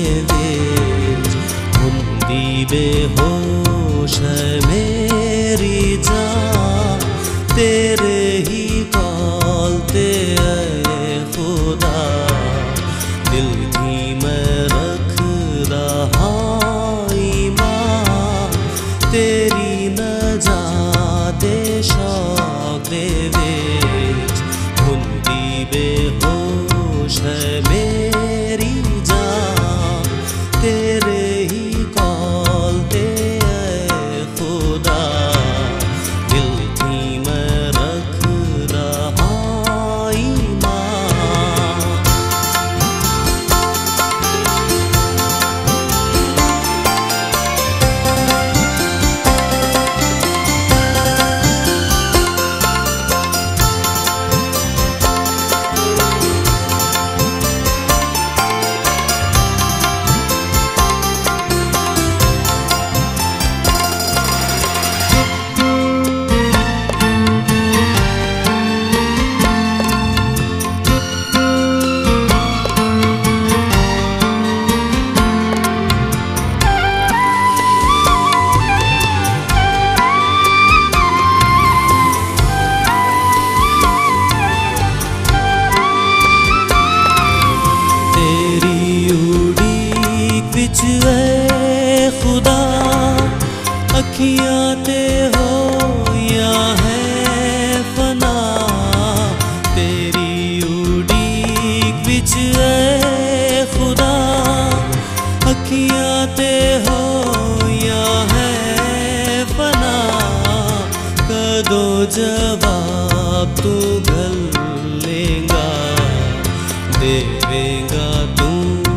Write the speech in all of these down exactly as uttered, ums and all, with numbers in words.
विच हुंदी बेहोश है मेरी जान, तेरे ही कॉल ते ऐ खुदा दिल की मैं रख रहा ईमान, तेरी नजात शौक दे विच हुंदी बेहोश है मेरी जान, तेरे ही कॉल ते ऐ खुदा दिल की मैं रख रहा ईमान। विच ऐ खुदा अखियां ते हो या है फना, तेरी उड़ीक विच ऐ खुदा अखियां ते हो या है फना, कदों जवाब तू घल लेगा, देवेगा तू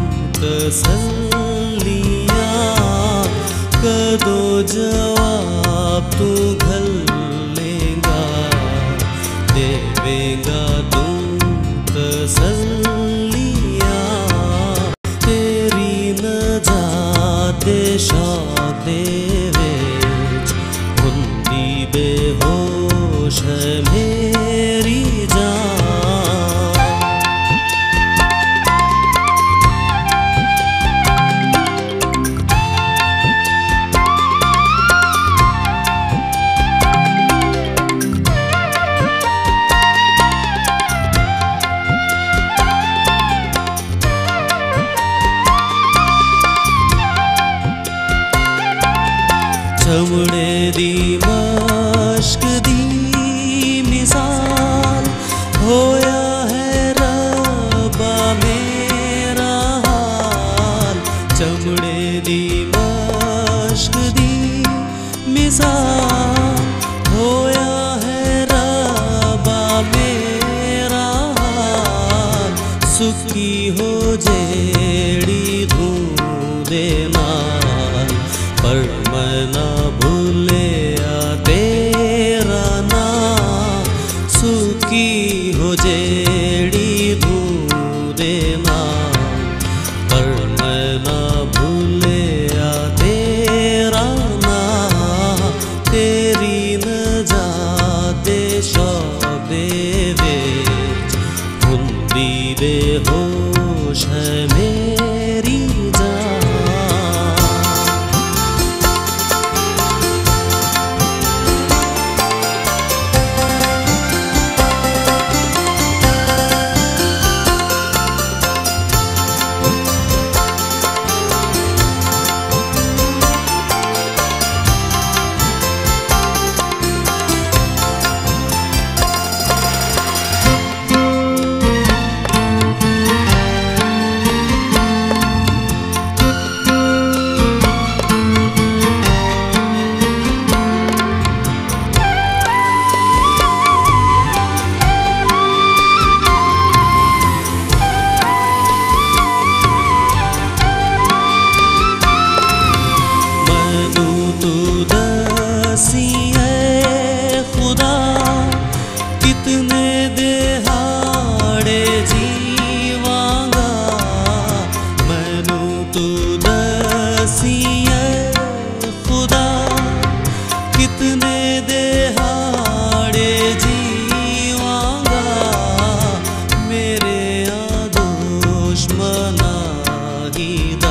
तसल्लियाँ, कदों जवाब तू घल लेगा, देवेगा तू तसल्लियाँ, तेरी नजात शौक दे विच हुंदी बेहोश है मेरी जान। चमड़े दी मश्क दी मिसाल होया है रब्बा मेरा हाल, चमड़े दी मश्क दी मिसाल होया है रब्बा मेरा हाल, सुखी हो जेड़ी धूं दे नाल, पर मैं ना भूलिया तेरा नाम, सुखी हो जेड़ी धूं दे नाम, पर मैं ना भूलिया तेरा नाम, तेरी नजात शौक दे विच हुंदी बेहोश है मेरी जान। जा,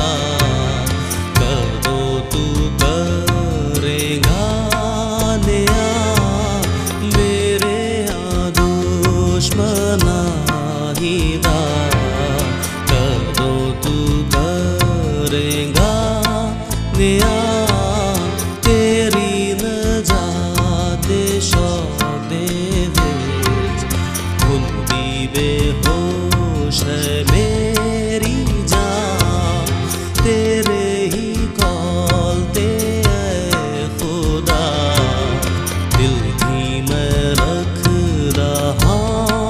कदों तू करेगा नया मेरे आ दुश्मना हिदा, कदों तू करेगा नया तेरी नजात शौक़े विच हुंदी बेहोश है मेरी जान, तेरे ही कौल ते ऐ खुदा दिल की मैं रख रहा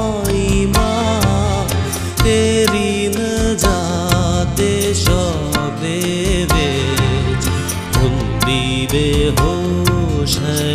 ईमान, तेरी नजात शौक़े विच हुंदी बेहोश है